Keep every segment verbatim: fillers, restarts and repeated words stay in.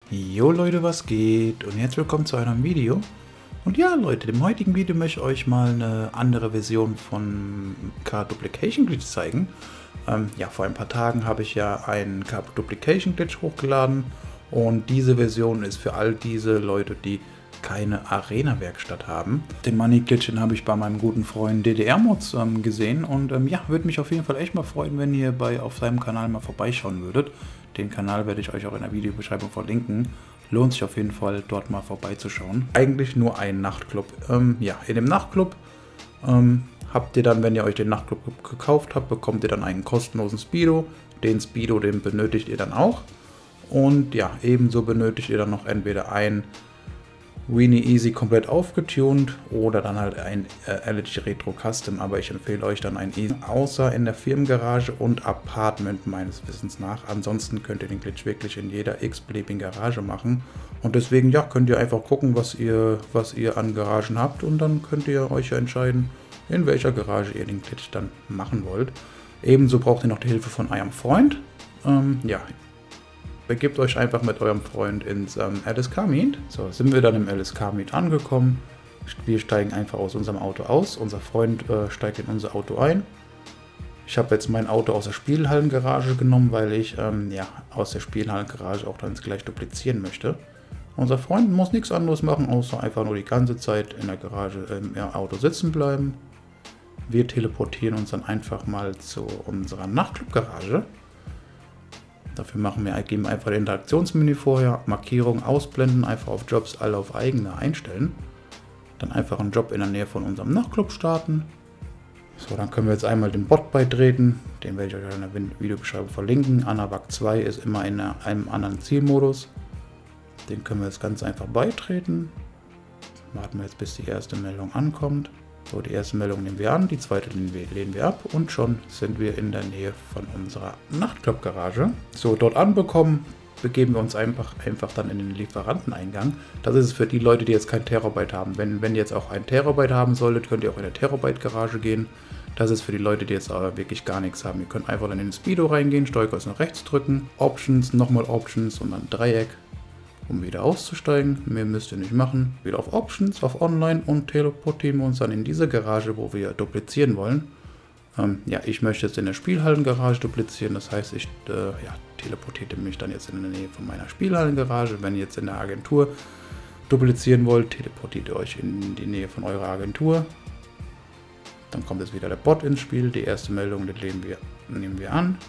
Jo Leute, was geht? Und herzlich willkommen zu einem Video. Und ja Leute, im heutigen Video möchte ich euch mal eine andere Version von Card Duplication Glitch zeigen. Ähm, ja, vor ein paar Tagen habe ich ja einen Card Duplication Glitch hochgeladen. Und diese Version ist für all diese Leute, die keine Arena-Werkstatt haben. Den Money Glitch, den habe ich bei meinem guten Freund D D R-Mods ähm, gesehen. Und ähm, ja, würde mich auf jeden Fall echt mal freuen, wenn ihr bei auf seinem Kanal mal vorbeischauen würdet. Den Kanal werde ich euch auch in der Videobeschreibung verlinken. Lohnt sich auf jeden Fall, dort mal vorbeizuschauen. Eigentlich nur ein Nachtclub. Ähm, ja, in dem Nachtclub ähm, habt ihr dann, wenn ihr euch den Nachtclub gekauft habt, bekommt ihr dann einen kostenlosen Speedo. Den Speedo, den benötigt ihr dann auch. Und ja, ebenso benötigt ihr dann noch entweder ein Weenie Easy komplett aufgetunt oder dann halt ein äh, Elegy Retro Custom, aber ich empfehle euch dann ein Easy, außer in der Firmengarage und Apartment meines Wissens nach. Ansonsten könnt ihr den Glitch wirklich in jeder x-beliebigen Garage machen und deswegen ja, könnt ihr einfach gucken, was ihr, was ihr an Garagen habt und dann könnt ihr euch ja entscheiden, in welcher Garage ihr den Glitch dann machen wollt. Ebenso braucht ihr noch die Hilfe von eurem Freund. Ähm, ja. Begebt euch einfach mit eurem Freund ins ähm, L S K Meet. So, sind wir dann im L S K Meet angekommen. Wir steigen einfach aus unserem Auto aus. Unser Freund äh, steigt in unser Auto ein. Ich habe jetzt mein Auto aus der Spielhallengarage genommen, weil ich ähm, ja, aus der Spielhallengarage auch dann gleich duplizieren möchte. Unser Freund muss nichts anderes machen, außer einfach nur die ganze Zeit in der Garage im ähm, Auto sitzen bleiben. Wir teleportieren uns dann einfach mal zu unserer Nachtclub-Garage. Dafür machen wir, geben wir einfach das Interaktionsmenü vorher, Markierung ausblenden, einfach auf Jobs alle auf eigene einstellen. Dann einfach einen Job in der Nähe von unserem Nachtclub starten. So, dann können wir jetzt einmal den Bot beitreten, den werde ich euch in der Videobeschreibung verlinken. Anabak zwei ist immer in einem anderen Zielmodus. Den können wir jetzt ganz einfach beitreten. Warten wir jetzt, bis die erste Meldung ankommt. So, die erste Meldung nehmen wir an, die zweite lehnen wir, lehnen wir ab und schon sind wir in der Nähe von unserer Nachtclub-Garage. So, dort anbekommen, begeben wir uns einfach, einfach dann in den Lieferanteneingang. Das ist es für die Leute, die jetzt kein Terabyte haben. Wenn, wenn ihr jetzt auch ein Terabyte haben solltet, könnt ihr auch in der Terabyte-Garage gehen. Das ist für die Leute, die jetzt aber wirklich gar nichts haben. Ihr könnt einfach dann in den Speedo reingehen, Steuerkreuz nach rechts drücken, Options, nochmal Options und dann Dreieck, um wieder auszusteigen. Mehr müsst ihr nicht machen. Wieder auf Options, auf Online und teleportieren wir uns dann in diese Garage, wo wir duplizieren wollen. Ähm, ja, ich möchte jetzt in der Spielhallengarage duplizieren. Das heißt, ich äh, ja, teleportierte mich dann jetzt in der Nähe von meiner Spielhallengarage. Wenn ihr jetzt in der Agentur duplizieren wollt, teleportiert ihr euch in die Nähe von eurer Agentur. Dann kommt jetzt wieder der Bot ins Spiel. Die erste Meldung, die nehmen wir, nehmen wir an.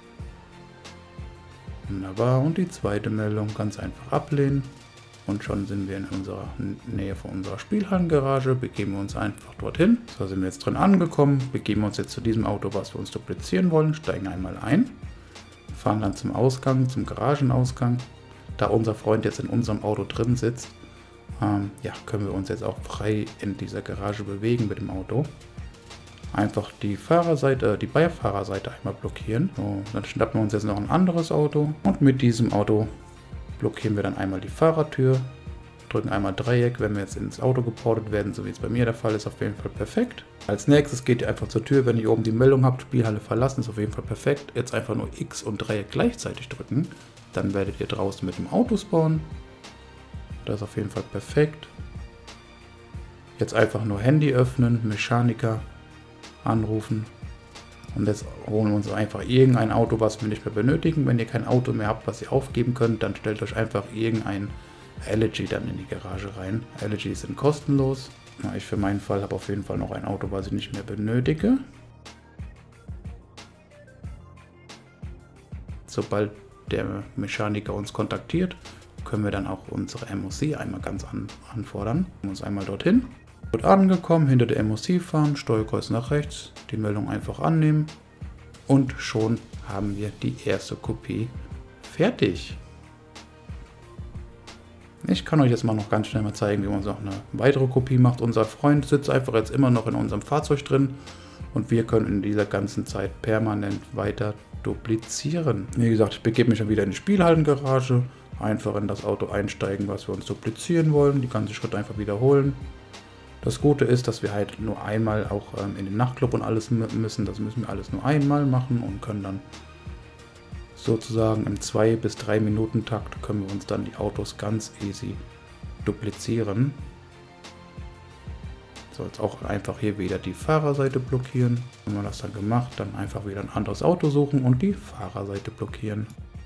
Wunderbar, und die zweite Meldung ganz einfach ablehnen und schon sind wir in unserer Nähe von unserer Spielhallengarage, begeben wir uns einfach dorthin. So, sind wir jetzt drin angekommen, begeben uns jetzt zu diesem Auto, was wir uns duplizieren wollen, steigen einmal ein, fahren dann zum Ausgang, zum Garagenausgang. Da unser Freund jetzt in unserem Auto drin sitzt, ähm, ja, können wir uns jetzt auch frei in dieser Garage bewegen mit dem Auto. Einfach die Fahrerseite, die Beifahrerseite einmal blockieren. So, dann schnappen wir uns jetzt noch ein anderes Auto und mit diesem Auto blockieren wir dann einmal die Fahrertür, drücken einmal Dreieck, wenn wir jetzt ins Auto geportet werden, so wie es bei mir der Fall ist, auf jeden Fall perfekt. Als nächstes geht ihr einfach zur Tür, wenn ihr oben die Meldung habt, Spielhalle verlassen, ist auf jeden Fall perfekt. Jetzt einfach nur X und Dreieck gleichzeitig drücken, dann werdet ihr draußen mit dem Auto spawnen. Das ist auf jeden Fall perfekt. Jetzt einfach nur Handy öffnen, Mechaniker anrufen und jetzt holen wir uns einfach irgendein Auto, was wir nicht mehr benötigen. Wenn ihr kein Auto mehr habt, was ihr aufgeben könnt, dann stellt euch einfach irgendein Elegy dann in die Garage rein. Elegys sind kostenlos. Na, ich für meinen Fall habe auf jeden Fall noch ein Auto, was ich nicht mehr benötige. Sobald der Mechaniker uns kontaktiert, können wir dann auch unsere M O C einmal ganz an, anfordern. Wir uns einmal dorthin. Gut angekommen, hinter der M O C fahren, Steuerkreuz nach rechts, die Meldung einfach annehmen und schon haben wir die erste Kopie fertig. Ich kann euch jetzt mal noch ganz schnell mal zeigen, wie man so eine weitere Kopie macht. Unser Freund sitzt einfach jetzt immer noch in unserem Fahrzeug drin und wir können in dieser ganzen Zeit permanent weiter duplizieren. Wie gesagt, ich begebe mich dann wieder in die Spielhallengarage, einfach in das Auto einsteigen, was wir uns duplizieren wollen, die ganze Schritte einfach wiederholen. Das Gute ist, dass wir halt nur einmal auch ähm, in den Nachtclub und alles müssen. Das müssen wir alles nur einmal machen und können dann sozusagen im zwei bis drei Minuten Takt können wir uns dann die Autos ganz easy duplizieren. So, jetzt auch einfach hier wieder die Fahrerseite blockieren. Wenn man das dann gemacht, dann einfach wieder ein anderes Auto suchen und die Fahrerseite blockieren.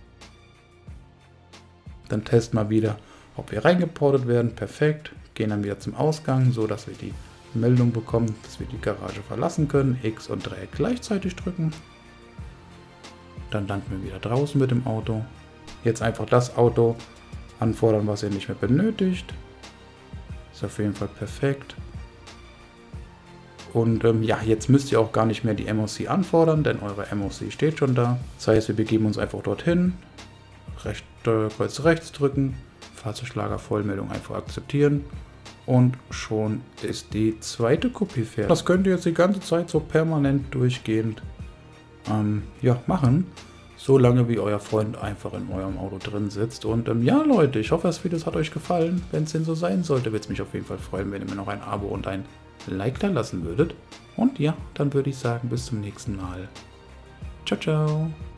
Dann testen wir wieder, ob wir reingeportet werden. Perfekt. Gehen dann wieder zum Ausgang, so dass wir die Meldung bekommen, dass wir die Garage verlassen können. X und Dreieck gleichzeitig drücken. Dann landen wir wieder draußen mit dem Auto. Jetzt einfach das Auto anfordern, was ihr nicht mehr benötigt. Ist auf jeden Fall perfekt. Und ähm, ja, jetzt müsst ihr auch gar nicht mehr die M O C anfordern, denn eure M O C steht schon da. Das heißt, wir begeben uns einfach dorthin, Recht, äh, Kreuz rechts drücken, Fahrzeuglager-Vollmeldung einfach akzeptieren und schon ist die zweite Kopie fertig. Das könnt ihr jetzt die ganze Zeit so permanent durchgehend ähm, ja, machen, solange wie euer Freund einfach in eurem Auto drin sitzt. Und ähm, ja Leute, ich hoffe, das Video hat euch gefallen. Wenn es denn so sein sollte, würde es mich auf jeden Fall freuen, wenn ihr mir noch ein Abo und ein Like da lassen würdet. Und ja, dann würde ich sagen, bis zum nächsten Mal. Ciao, ciao.